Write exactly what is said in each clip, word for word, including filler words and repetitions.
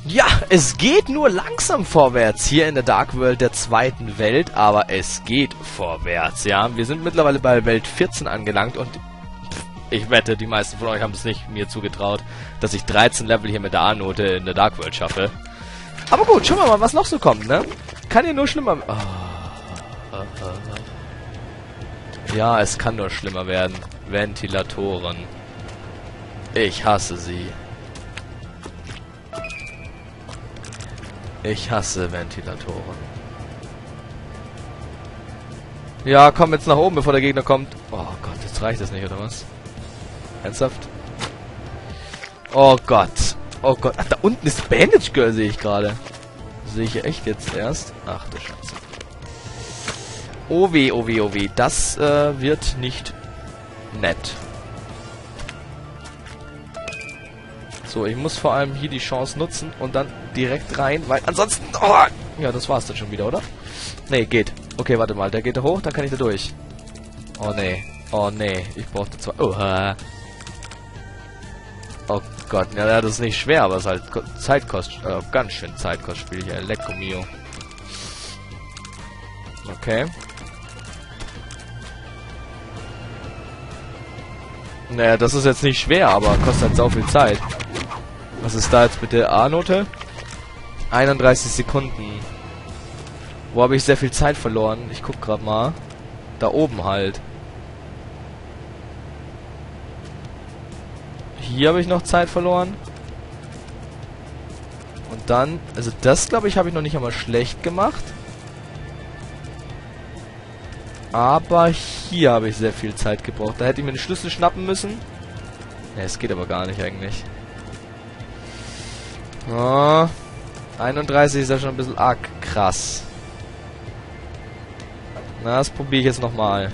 Ja, es geht nur langsam vorwärts hier in der Dark World der zweiten Welt, aber es geht vorwärts, ja. Wir sind mittlerweile bei Welt vierzehn angelangt und pff, ich wette, die meisten von euch haben es nicht mir zugetraut, dass ich dreizehn Level hier mit der A-Note in der Dark World schaffe. Aber gut, schauen wir mal, was noch so kommt, ne? Kann hier nur schlimmer... Oh. Ja, es kann nur schlimmer werden. Ventilatoren. Ich hasse sie. Ich hasse Ventilatoren. Ja, komm jetzt nach oben, bevor der Gegner kommt. Oh Gott, jetzt reicht das nicht, oder was? Ernsthaft? Oh Gott. Oh Gott. Ach, da unten ist Bandage Girl, sehe ich gerade. Sehe ich hier echt jetzt erst? Ach du Scheiße. Oh weh, oh weh, oh weh. Das äh, wird nicht nett. So, ich muss vor allem hier die Chance nutzen und dann direkt rein, weil ansonsten... Oh, ja, das war's dann schon wieder, oder? Nee, geht. Okay, warte mal. Der geht da hoch, dann kann ich da durch. Oh, nee. Oh, nee. Ich brauchte zwei... Oh, äh. Oh Gott. Ja, das ist nicht schwer, aber es ist halt Zeit kostet... Äh, ganz schön Zeit kostet, spiele ich. Ja, Lecco mio. Okay. Naja, das ist jetzt nicht schwer, aber kostet halt sau viel Zeit. Was ist da jetzt mit der A-Note? einunddreißig Sekunden. Wo habe ich sehr viel Zeit verloren? Ich guck gerade mal. Da oben halt. Hier habe ich noch Zeit verloren. Und dann... Also das, glaube ich, habe ich noch nicht einmal schlecht gemacht. Aber hier habe ich sehr viel Zeit gebraucht. Da hätte ich mir den Schlüssel schnappen müssen. Ja, es geht aber gar nicht eigentlich. Oh, einunddreißig ist ja schon ein bisschen arg krass. Na, das probiere ich jetzt nochmal.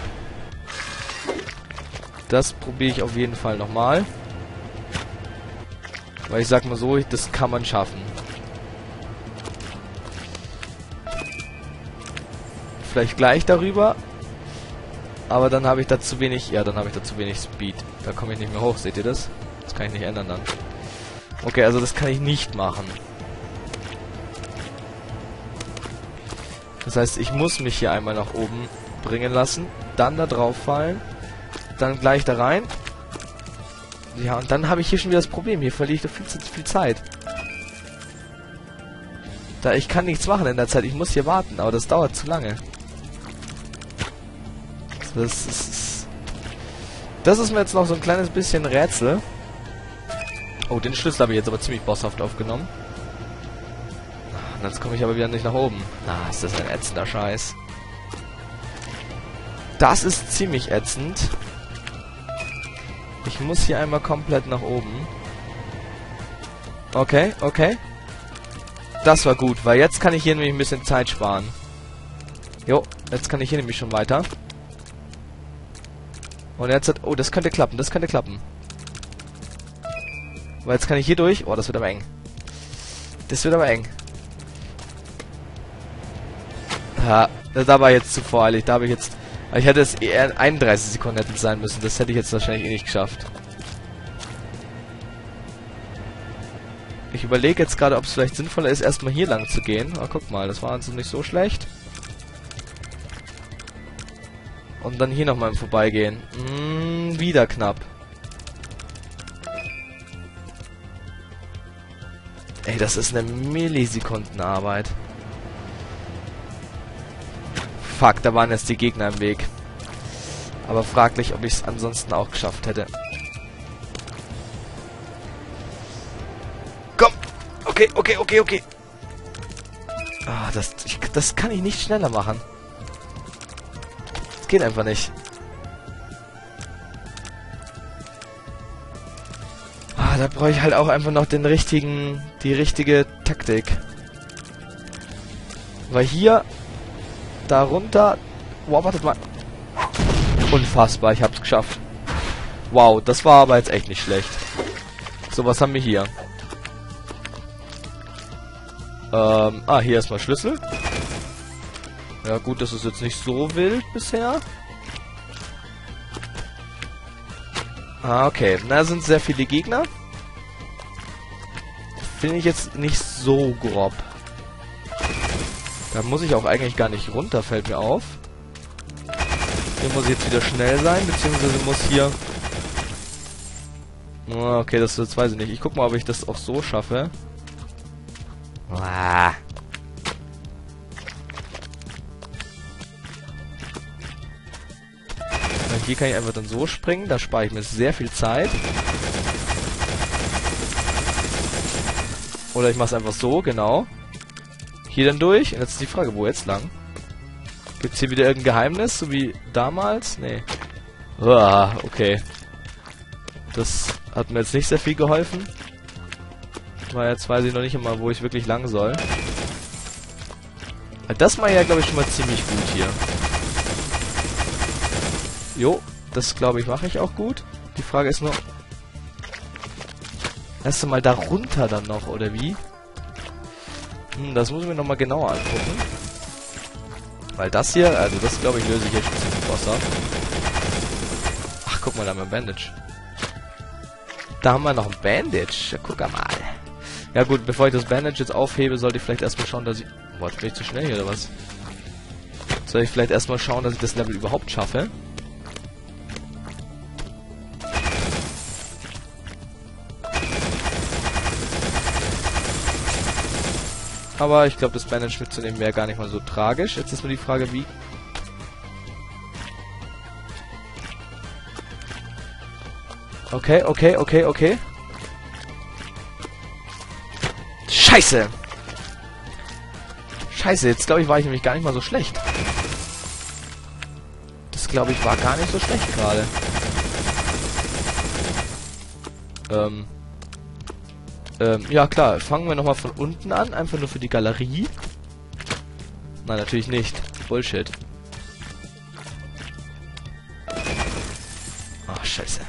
Das probiere ich auf jeden Fall nochmal. Weil ich sag mal so, das kann man schaffen. Vielleicht gleich darüber. Aber dann habe ich da zu wenig... Ja, dann habe ich da zu wenig Speed. Da komme ich nicht mehr hoch, seht ihr das? Das kann ich nicht ändern dann. Okay, also das kann ich nicht machen. Das heißt, ich muss mich hier einmal nach oben bringen lassen. Dann da drauf fallen. Dann gleich da rein. Ja, und dann habe ich hier schon wieder das Problem. Hier verliere ich doch viel zu viel Zeit. Da ich kann nichts machen in der Zeit. Ich muss hier warten, aber das dauert zu lange. Das ist... Das ist mir jetzt noch so ein kleines bisschen Rätsel. Oh, den Schlüssel habe ich jetzt aber ziemlich bosshaft aufgenommen. Und jetzt komme ich aber wieder nicht nach oben. Ah, ist das ein ätzender Scheiß. Das ist ziemlich ätzend. Ich muss hier einmal komplett nach oben. Okay, okay. Das war gut, weil jetzt kann ich hier nämlich ein bisschen Zeit sparen. Jo, jetzt kann ich hier nämlich schon weiter. Und jetzt hat... Oh, das könnte klappen, das könnte klappen. Weil jetzt kann ich hier durch... Oh, das wird aber eng. Das wird aber eng. Ja, da war jetzt zu voreilig. Da habe ich jetzt... Ich hätte es eher einunddreißig Sekunden hätte es sein müssen. Das hätte ich jetzt wahrscheinlich eh nicht geschafft. Ich überlege jetzt gerade, ob es vielleicht sinnvoller ist, erstmal hier lang zu gehen. Oh, guck mal, das war also nicht so schlecht. Und dann hier nochmal im Vorbeigehen. Mm, wieder knapp. Ey, das ist eine Millisekundenarbeit. Fuck, da waren jetzt die Gegner im Weg. Aber fraglich, ob ich es ansonsten auch geschafft hätte. Komm! Okay, okay, okay, okay. Ah, das, ich, das kann ich nicht schneller machen. Das geht einfach nicht. Ah, da brauche ich halt auch einfach noch den richtigen, die richtige Taktik. Weil hier, da runter... Wow, wartet mal. Unfassbar, ich hab's geschafft. Wow, das war aber jetzt echt nicht schlecht. So, was haben wir hier? Ähm, ah, hier erstmal Schlüssel. Ja gut, das ist jetzt nicht so wild bisher. Ah, okay. Da sind sehr viele Gegner. finde ich jetzt nicht so grob. Da muss ich auch eigentlich gar nicht runter, fällt mir auf. Hier muss ich jetzt wieder schnell sein, beziehungsweise muss hier... Oh, okay, das, das weiß ich nicht. Ich guck mal, ob ich das auch so schaffe. Ah. Hier kann ich einfach dann so springen, da spare ich mir sehr viel Zeit. Oder ich mache es einfach so, genau. Hier dann durch. Und jetzt ist die Frage, wo jetzt lang? Gibt es hier wieder irgendein Geheimnis, so wie damals? Nee. Uah, okay. Das hat mir jetzt nicht sehr viel geholfen. Weil jetzt weiß ich noch nicht immer, wo ich wirklich lang soll. Das mache ich ja, glaube ich, schon mal ziemlich gut hier. Jo, das glaube ich mache ich auch gut. Die Frage ist nur... Erst einmal da runter dann noch, oder wie? Hm, das muss ich mir nochmal genauer angucken. Weil das hier, also das glaube ich löse ich jetzt schon ziemlich besser. Ach, guck mal, da haben wir ein Bandage. Da haben wir noch ein Bandage. Ja, guck mal. Ja gut, bevor ich das Bandage jetzt aufhebe, sollte ich vielleicht erstmal schauen, dass ich... Boah, jetzt bin ich zu schnell hier, oder was? Soll ich vielleicht erstmal schauen, dass ich das Level überhaupt schaffe? Aber ich glaube, das Bandage mitzunehmen wäre gar nicht mal so tragisch. Jetzt ist nur die Frage, wie... Okay, okay, okay, okay. Scheiße! Scheiße, jetzt glaube ich, war ich nämlich gar nicht mal so schlecht. Das glaube ich, war gar nicht so schlecht gerade. Ähm... Ähm, ja klar, fangen wir nochmal von unten an, einfach nur für die Galerie. Nein, natürlich nicht. Bullshit. Ach, scheiße.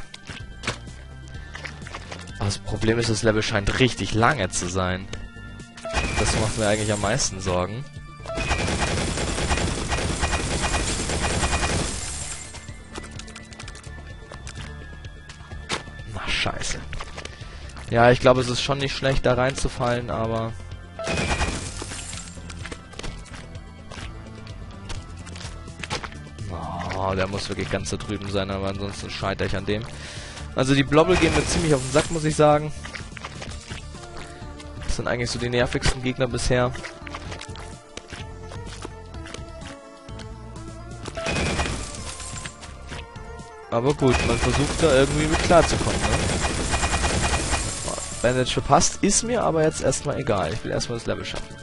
Aber das Problem ist, das Level scheint richtig lange zu sein. Das macht mir eigentlich am meisten Sorgen. Na, scheiße. Ja, ich glaube, es ist schon nicht schlecht, da reinzufallen, aber... Oh, der muss wirklich ganz da drüben sein, aber ansonsten scheitere ich an dem. Also die Blobble gehen mir ziemlich auf den Sack, muss ich sagen. Das sind eigentlich so die nervigsten Gegner bisher. Aber gut, man versucht da irgendwie mit klarzukommen, ne? Bandage verpasst, ist mir aber jetzt erstmal egal. Ich will erstmal das Level schaffen.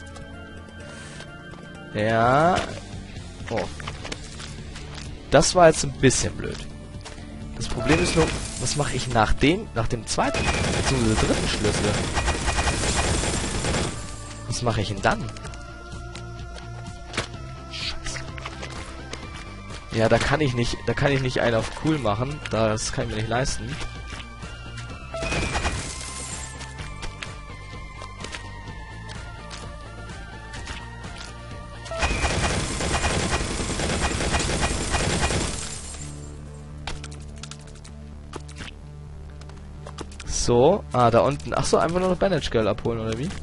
Ja. Oh. Das war jetzt ein bisschen blöd. Das Problem ist nur, was mache ich nach dem, nach dem zweiten, beziehungsweise dritten Schlüssel? Was mache ich denn dann? Scheiße. Ja, da kann ich nicht, da kann ich nicht einen auf cool machen. Das kann ich mir nicht leisten. So, ah, da unten. Ach so, einfach nur noch Bandage Girl abholen, oder wie?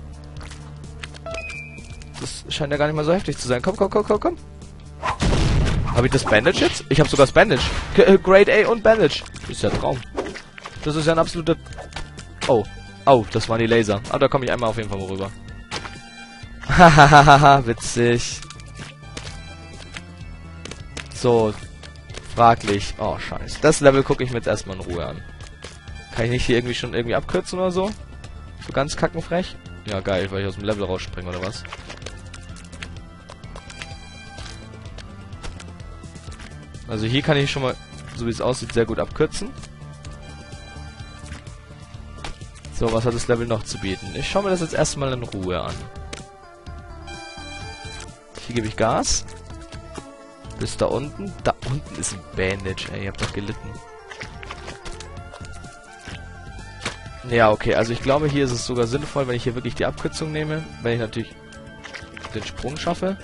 Das scheint ja gar nicht mal so heftig zu sein. Komm, komm, komm, komm, komm. Habe ich das Bandage jetzt? Ich habe sogar das Bandage. G äh, Grade A und Bandage. Das ist ja ein Traum. Das ist ja ein absoluter... Oh. Oh, das waren die Laser. Ah, da komme ich einmal auf jeden Fall mal rüber. Hahaha, witzig. So. Fraglich. Oh, scheiße. Das Level gucke ich mir jetzt erstmal in Ruhe an. Kann ich nicht hier irgendwie schon irgendwie abkürzen oder so? So ganz kackenfrech? Ja, geil, weil ich aus dem Level rausspringe oder was? Also hier kann ich schon mal, so wie es aussieht, sehr gut abkürzen. So, was hat das Level noch zu bieten? Ich schaue mir das jetzt erstmal in Ruhe an. Hier gebe ich Gas. Bis da unten. Da unten ist ein Bandage, ey, ihr habt doch gelitten. Ja, okay, also ich glaube, hier ist es sogar sinnvoll, wenn ich hier wirklich die Abkürzung nehme. Wenn ich natürlich den Sprung schaffe.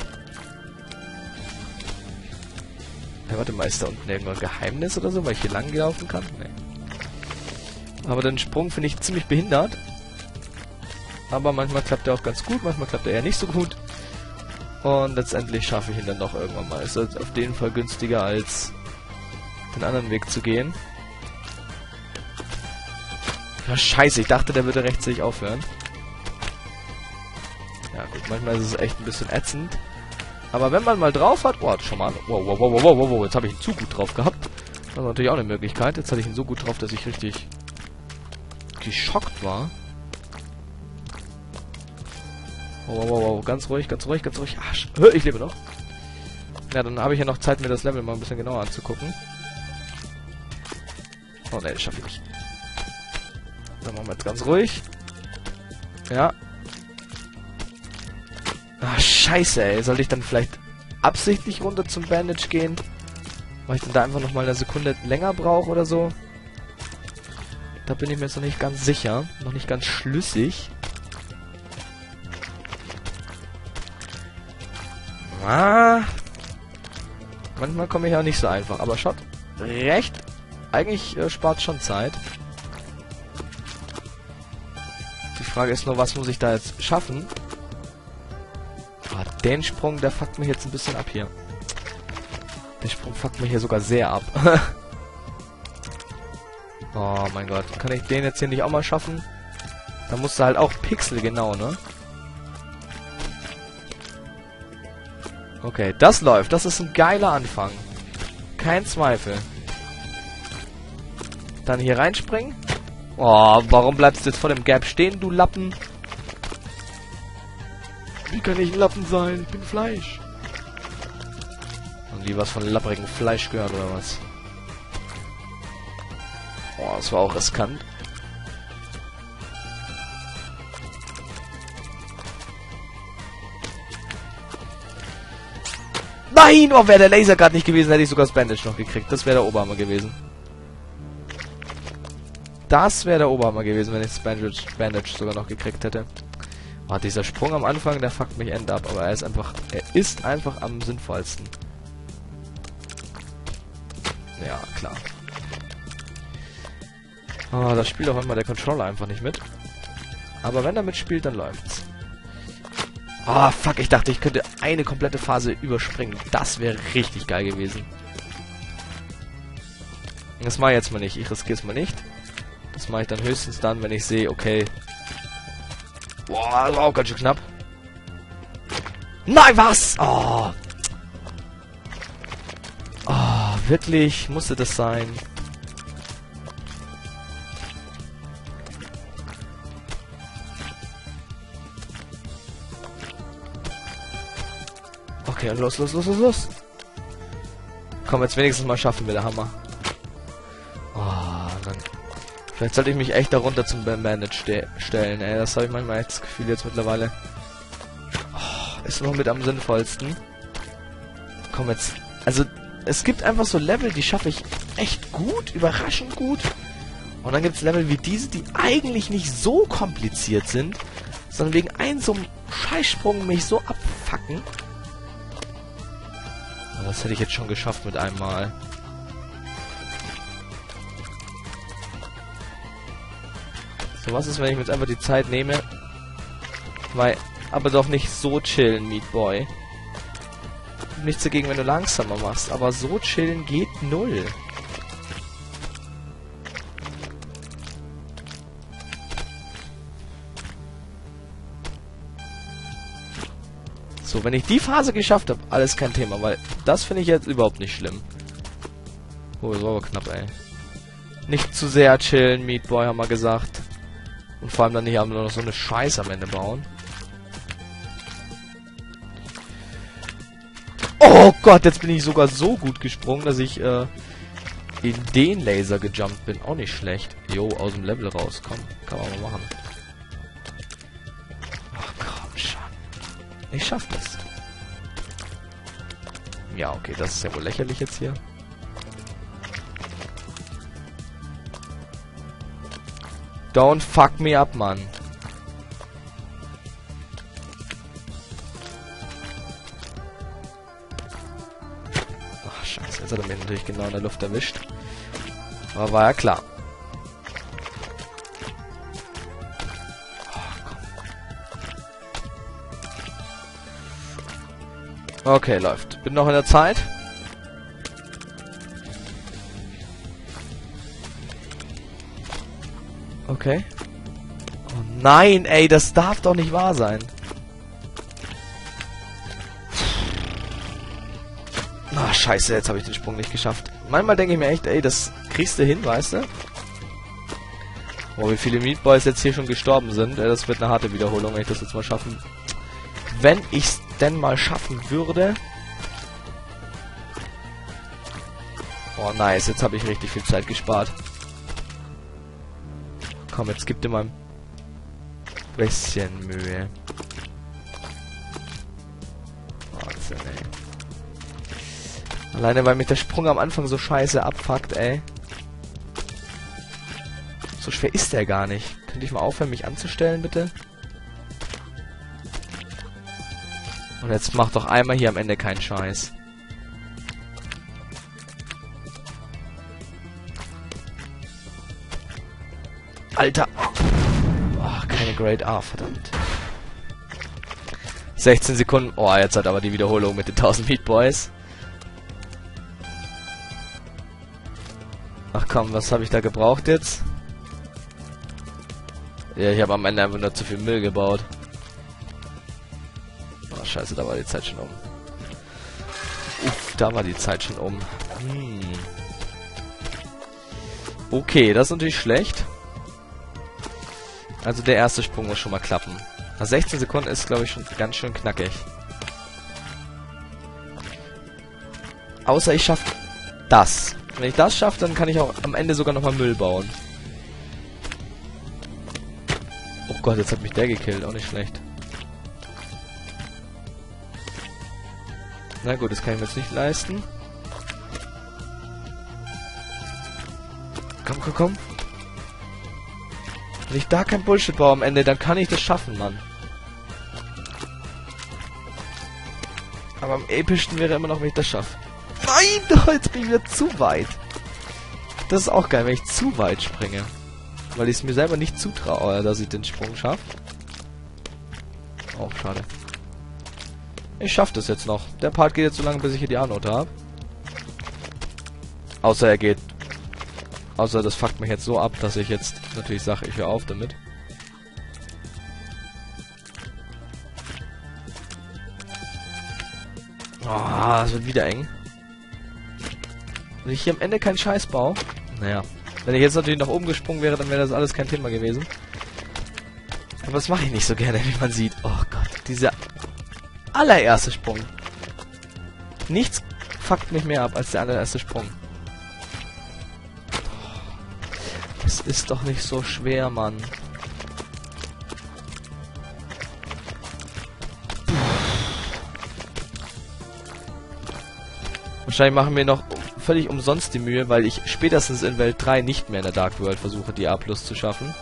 Ja, warte mal, ist da unten irgendein Geheimnis oder so, weil ich hier lang laufen kann? Nee. Aber den Sprung finde ich ziemlich behindert. Aber manchmal klappt er auch ganz gut, manchmal klappt er eher nicht so gut. Und letztendlich schaffe ich ihn dann doch irgendwann mal. Ist halt auf jeden Fall günstiger, als den anderen Weg zu gehen. Ja, scheiße, ich dachte, der würde rechtzeitig aufhören. Ja gut, manchmal ist es echt ein bisschen ätzend. Aber wenn man mal drauf hat... Oh, schon mal... Wow, wow, wow, wow, wow, wow, jetzt habe ich ihn zu gut drauf gehabt. Das ist natürlich auch eine Möglichkeit. Jetzt hatte ich ihn so gut drauf, dass ich richtig geschockt war. Wow, wow, wow, ganz ruhig, ganz ruhig, ganz ruhig. Arsch. Ich lebe noch. Ja, dann habe ich ja noch Zeit, mir das Level mal ein bisschen genauer anzugucken. Oh ne, das schaffe ich nicht. Dann machen wir jetzt ganz ruhig. Ja. Ah, scheiße, ey. Sollte ich dann vielleicht absichtlich runter zum Bandage gehen? Weil ich dann da einfach nochmal eine Sekunde länger brauche oder so? Da bin ich mir jetzt noch nicht ganz sicher. Noch nicht ganz schlüssig. Ah. Manchmal komme ich auch nicht so einfach. Aber schaut, recht. Eigentlich äh, spart schon Zeit. Die Frage ist nur, was muss ich da jetzt schaffen? Ah, den Sprung, der fuckt mich jetzt ein bisschen ab hier. Der Sprung fuckt mich hier sogar sehr ab. Oh mein Gott. Kann ich den jetzt hier nicht auch mal schaffen? Da musst du halt auch Pixel genau, ne? Okay, das läuft. Das ist ein geiler Anfang. Kein Zweifel. Dann hier reinspringen. Oh, warum bleibst du jetzt vor dem Gap stehen, du Lappen? Wie kann ich ein Lappen sein? Ich bin Fleisch. Haben die was von lapprigem Fleisch gehört, oder was? Oh, das war auch riskant. Nein! Oh, wäre der Laser gerade nicht gewesen, hätte ich sogar das Bandage noch gekriegt. Das wäre der Oberhammer gewesen. Das wäre der Oberhammer gewesen, wenn ich das Bandage, Bandage sogar noch gekriegt hätte. Oh, dieser Sprung am Anfang, der fuckt mich end ab. Aber er ist einfach... Er ist einfach am sinnvollsten. Ja, klar. Oh, da spielt auch immer der Controller einfach nicht mit. Aber wenn er mitspielt, dann läuft's. Ah, oh, fuck, ich dachte, ich könnte eine komplette Phase überspringen. Das wäre richtig geil gewesen. Das mache ich jetzt mal nicht. Ich riskiere es mal nicht. Das mache ich dann höchstens dann, wenn ich sehe, okay. Boah, das war auch ganz schön knapp. Nein, was? Oh. Oh, wirklich? Musste das sein? Okay, los, los, los, los, los. Komm, jetzt wenigstens mal schaffen wir der Hammer. Oh, dann... Vielleicht sollte ich mich echt darunter zum Bandage ste stellen, ey. Das habe ich manchmal echt das Gefühl jetzt mittlerweile. Oh, ist noch mit am sinnvollsten. Komm jetzt. Also, es gibt einfach so Level, die schaffe ich echt gut, überraschend gut. Und dann gibt es Level wie diese, die eigentlich nicht so kompliziert sind, sondern wegen einem so einem Scheißsprung mich so abfacken. Das hätte ich jetzt schon geschafft mit einem Mal. So, was ist, wenn ich mir jetzt einfach die Zeit nehme? Weil, aber doch nicht so chillen, Meat Boy. Nichts dagegen, wenn du langsamer machst, aber so chillen geht null. So, wenn ich die Phase geschafft habe, alles kein Thema, weil das finde ich jetzt überhaupt nicht schlimm. Oh, das war aber knapp, ey. Nicht zu sehr chillen, Meat Boy, haben wir gesagt. Und vor allem dann nicht haben wir noch so eine Scheiße am Ende bauen. Oh Gott, jetzt bin ich sogar so gut gesprungen, dass ich äh, in den Laser gejumpt bin. Auch nicht schlecht. Jo, aus dem Level rauskommen. Kann man mal machen. Ach komm schon. Ich schaff das. Ja, okay, das ist ja wohl lächerlich jetzt hier. Don't fuck me up, Mann. Ach, scheiße. Jetzt hat er mich natürlich genau in der Luft erwischt. Aber war ja klar. Oh, komm. Okay, läuft. Bin noch in der Zeit. Okay. Oh nein, ey, das darf doch nicht wahr sein. Ah, scheiße, jetzt habe ich den Sprung nicht geschafft. Manchmal denke ich mir echt, ey, das kriegst du hin, weißt du? Oh, wie viele Meatballs jetzt hier schon gestorben sind. Ey, das wird eine harte Wiederholung, wenn ich das jetzt mal schaffen. Wenn ich's denn mal schaffen würde. Oh, nice, jetzt habe ich richtig viel Zeit gespart. Komm, jetzt gib dir mal ein bisschen Mühe. Wahnsinn, ey. Alleine, weil mich der Sprung am Anfang so scheiße abfuckt, ey. So schwer ist der gar nicht. Könnte ich mal aufhören, mich anzustellen, bitte? Und jetzt mach doch einmal hier am Ende keinen Scheiß. Alter! Oh, keine Grade A, verdammt. sechzehn Sekunden. Oh, jetzt hat aber die Wiederholung mit den tausend Meatboys. Ach komm, was habe ich da gebraucht jetzt? Ja, ich habe am Ende einfach nur zu viel Müll gebaut. Oh, scheiße, da war die Zeit schon um. Uff, da war die Zeit schon um. Hm. Okay, das ist natürlich schlecht. Also der erste Sprung muss schon mal klappen. Nach sechzehn Sekunden ist, glaube ich, schon ganz schön knackig. Außer ich schaffe das. Wenn ich das schaffe, dann kann ich auch am Ende sogar nochmal Müll bauen. Oh Gott, jetzt hat mich der gekillt. Auch nicht schlecht. Na gut, das kann ich mir jetzt nicht leisten. Komm, komm, komm. Wenn ich da kein Bullshit baue am Ende, dann kann ich das schaffen, Mann. Aber am epischsten wäre immer noch, wenn ich das schaffe. Nein, doch, jetzt bin ich wieder zu weit. Das ist auch geil, wenn ich zu weit springe. Weil ich es mir selber nicht zutraue, dass ich den Sprung schaffe. Oh, schade. Ich schaffe das jetzt noch. Der Part geht jetzt so lange, bis ich hier die A-Note habe. Außer er geht... Außer das fuckt mich jetzt so ab, dass ich jetzt natürlich sage, ich höre auf damit. Oh, es wird wieder eng. Wenn ich hier am Ende keinen Scheiß baue... Naja. Wenn ich jetzt natürlich nach oben gesprungen wäre, dann wäre das alles kein Thema gewesen. Aber das mache ich nicht so gerne, wie man sieht. Oh Gott, dieser allererste Sprung. Nichts fuckt mich mehr ab als der allererste Sprung. Das ist doch nicht so schwer, Mann. Wahrscheinlich machen wir noch völlig umsonst die Mühe, weil ich spätestens in Welt drei nicht mehr in der Dark World versuche, die A plus zu schaffen.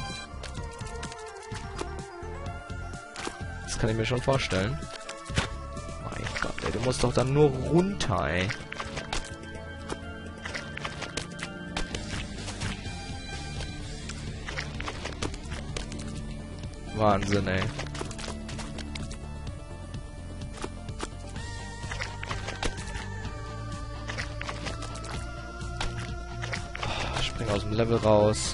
Das kann ich mir schon vorstellen. Mein Gott, ey, du musst doch dann nur runter, ey. Wahnsinn, ey. Oh, spring aus dem Level raus.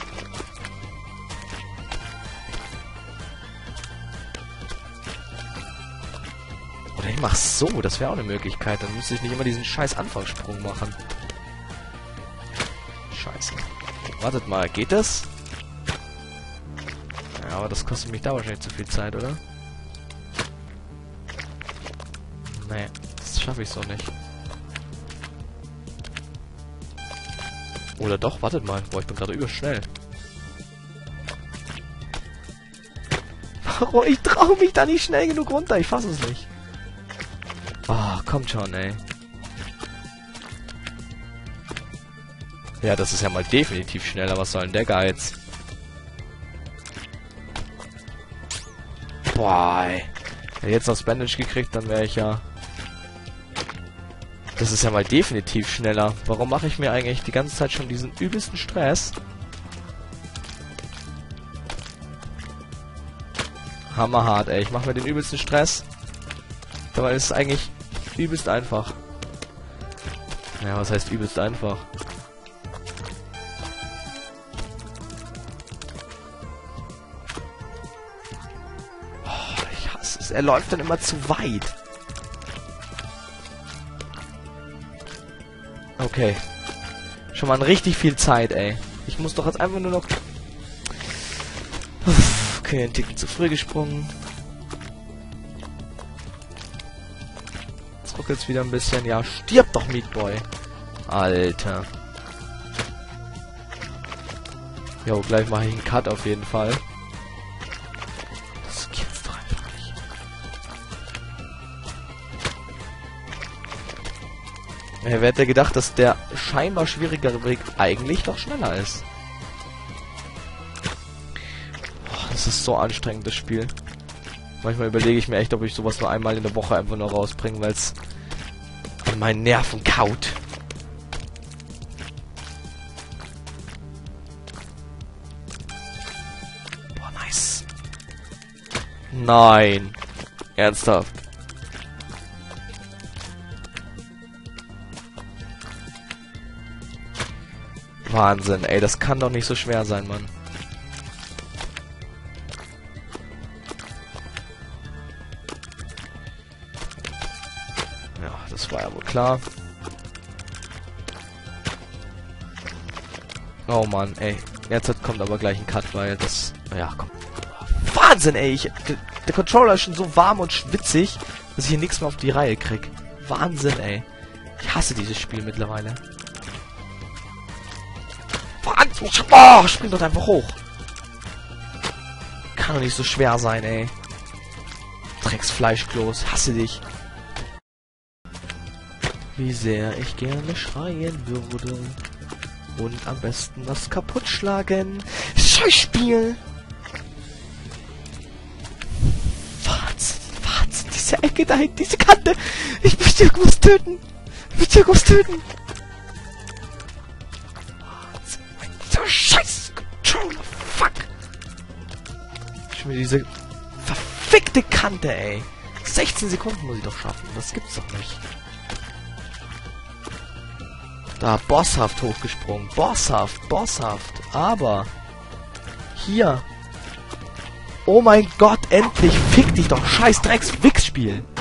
Oder ich mach's so, das wäre auch eine Möglichkeit. Dann müsste ich nicht immer diesen scheiß Anfangssprung machen. Scheiße. Wartet mal, geht das? Ja, aber das kostet mich da wahrscheinlich zu viel Zeit, oder? Nee, das schaffe ich so nicht. Oder doch, wartet mal. Boah, ich bin gerade überschnell. Warum? Ich traue mich da nicht schnell genug runter. Ich fasse es nicht. Ah, oh, kommt schon, ey. Ja, das ist ja mal definitiv schneller. Was soll denn der Geiz? Boah, ey. Wenn ich jetzt noch das Bandage gekriegt, dann wäre ich ja... Das ist ja mal definitiv schneller. Warum mache ich mir eigentlich die ganze Zeit schon diesen übelsten Stress? Hammerhart, ey. Ich mache mir den übelsten Stress. Dabei ist es eigentlich übelst einfach. Ja, was heißt übelst einfach? Oh, ich hasse es. Er läuft dann immer zu weit. Okay. Schon mal richtig viel Zeit, ey. Ich muss doch jetzt einfach nur noch... Okay, ein Ticken zu früh gesprungen. Jetzt ruckelt's wieder ein bisschen. Ja, stirb doch, Meat Boy. Alter. Jo, gleich mache ich einen Cut auf jeden Fall. Das gibt's doch einfach nicht. Ja, wer hätte gedacht, dass der scheinbar schwierigere Weg eigentlich doch schneller ist? Boah, das ist so anstrengend, das Spiel. Manchmal überlege ich mir echt, ob ich sowas nur einmal in der Woche einfach nur rausbringe, weil es an meinen Nerven kaut. Boah, nice. Nein. Ernsthaft. Wahnsinn, ey, das kann doch nicht so schwer sein, Mann. Ja, das war ja wohl klar. Oh Mann, ey. Jetzt kommt aber gleich ein Cut, weil das... Ja, komm. Wahnsinn, ey. Ich, der Controller ist schon so warm und schwitzig, dass ich hier nichts mehr auf die Reihe krieg. Wahnsinn, ey. Ich hasse dieses Spiel mittlerweile. Oh, spring doch einfach hoch. Kann doch nicht so schwer sein, ey. Drecksfleischklos, hasse dich. Wie sehr ich gerne schreien würde. Und am besten das kaputt schlagen. Scheißspiel! Wahnsinn, Wahnsinn, diese Ecke da hinten, diese Kante. Ich möchte irgendwas töten. Ich möchte irgendwas töten. Scheiß Controller, fuck! Schon wieder diese verfickte Kante, ey. sechzehn Sekunden muss ich doch schaffen. Das gibt's doch nicht. Da, bosshaft hochgesprungen. Bosshaft, bosshaft. Aber... Hier. Oh mein Gott, endlich. Fick dich doch. Scheiß Drecks-Wix-Spiel.